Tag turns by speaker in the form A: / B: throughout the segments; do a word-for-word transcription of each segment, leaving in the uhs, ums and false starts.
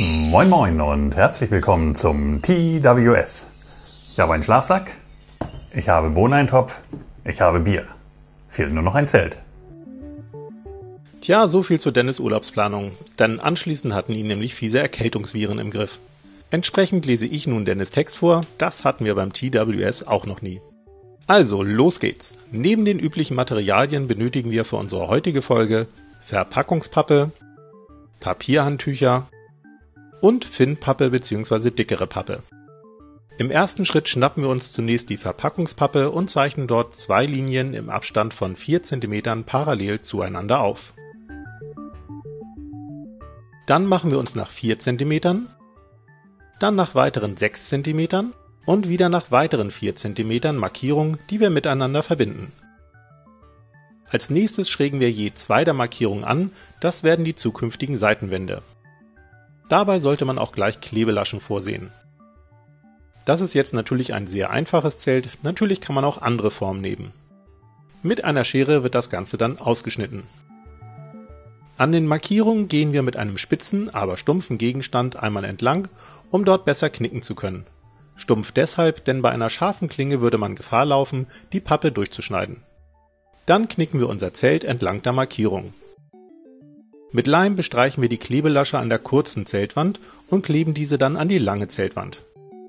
A: Moin Moin und herzlich willkommen zum T W S. Ich habe einen Schlafsack, ich habe Bohneneintopf, ich habe Bier. Fehlt nur noch ein Zelt.
B: Tja, so viel zu Dennis' Urlaubsplanung, denn anschließend hatten ihn nämlich fiese Erkältungsviren im Griff. Entsprechend lese ich nun Dennis' Text vor, das hatten wir beim T W S auch noch nie. Also, los geht's. Neben den üblichen Materialien benötigen wir für unsere heutige Folge Verpackungspappe, Papierhandtücher und Finnpappe bzw. dickere Pappe. Im ersten Schritt schnappen wir uns zunächst die Verpackungspappe und zeichnen dort zwei Linien im Abstand von vier Zentimeter parallel zueinander auf. Dann machen wir uns nach vier Zentimeter, dann nach weiteren sechs Zentimeter und wieder nach weiteren vier Zentimeter Markierungen, die wir miteinander verbinden. Als nächstes schrägen wir je zwei der Markierungen an, das werden die zukünftigen Seitenwände. Dabei sollte man auch gleich Klebelaschen vorsehen. Das ist jetzt natürlich ein sehr einfaches Zelt, natürlich kann man auch andere Formen nehmen. Mit einer Schere wird das Ganze dann ausgeschnitten. An den Markierungen gehen wir mit einem spitzen, aber stumpfen Gegenstand einmal entlang, um dort besser knicken zu können. Stumpf deshalb, denn bei einer scharfen Klinge würde man Gefahr laufen, die Pappe durchzuschneiden. Dann knicken wir unser Zelt entlang der Markierung. Mit Leim bestreichen wir die Klebelasche an der kurzen Zeltwand und kleben diese dann an die lange Zeltwand.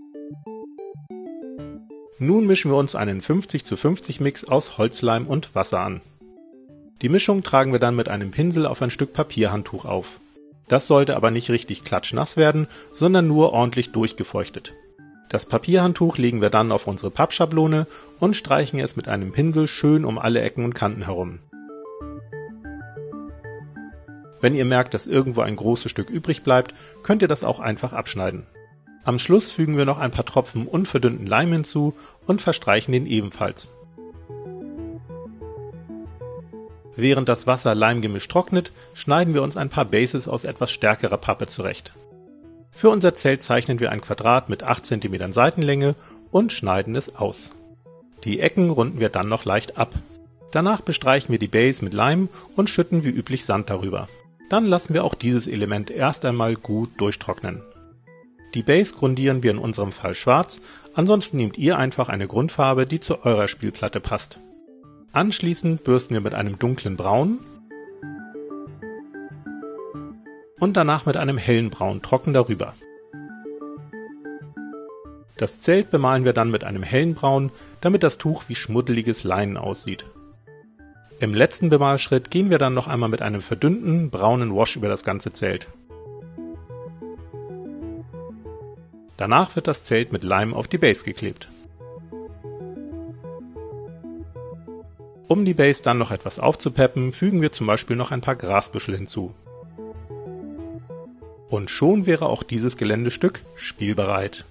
B: Nun mischen wir uns einen fünfzig zu fünfzig Mix aus Holzleim und Wasser an. Die Mischung tragen wir dann mit einem Pinsel auf ein Stück Papierhandtuch auf. Das sollte aber nicht richtig klatschnass werden, sondern nur ordentlich durchgefeuchtet. Das Papierhandtuch legen wir dann auf unsere Pappschablone und streichen es mit einem Pinsel schön um alle Ecken und Kanten herum. Wenn ihr merkt, dass irgendwo ein großes Stück übrig bleibt, könnt ihr das auch einfach abschneiden. Am Schluss fügen wir noch ein paar Tropfen unverdünnten Leim hinzu und verstreichen den ebenfalls. Während das Wasser-Leim-Gemisch trocknet, schneiden wir uns ein paar Bases aus etwas stärkerer Pappe zurecht. Für unser Zelt zeichnen wir ein Quadrat mit acht Zentimeter Seitenlänge und schneiden es aus. Die Ecken runden wir dann noch leicht ab. Danach bestreichen wir die Base mit Leim und schütten wie üblich Sand darüber. Dann lassen wir auch dieses Element erst einmal gut durchtrocknen. Die Base grundieren wir in unserem Fall schwarz, ansonsten nehmt ihr einfach eine Grundfarbe, die zu eurer Spielplatte passt. Anschließend bürsten wir mit einem dunklen Braun und danach mit einem hellen Braun trocken darüber. Das Zelt bemalen wir dann mit einem hellen Braun, damit das Tuch wie schmuddeliges Leinen aussieht. Im letzten Bemalschritt gehen wir dann noch einmal mit einem verdünnten, braunen Wash über das ganze Zelt. Danach wird das Zelt mit Leim auf die Base geklebt. Um die Base dann noch etwas aufzupeppen, fügen wir zum Beispiel noch ein paar Grasbüschel hinzu. Und schon wäre auch dieses Geländestück spielbereit.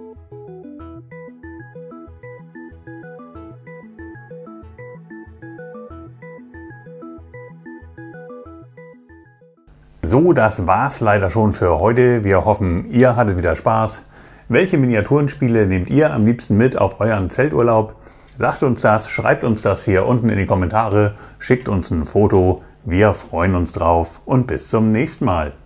A: So, das war's leider schon für heute. Wir hoffen, ihr hattet wieder Spaß. Welche Miniaturenspiele nehmt ihr am liebsten mit auf euren Zelturlaub? Sagt uns das, schreibt uns das hier unten in die Kommentare, schickt uns ein Foto. Wir freuen uns drauf und bis zum nächsten Mal.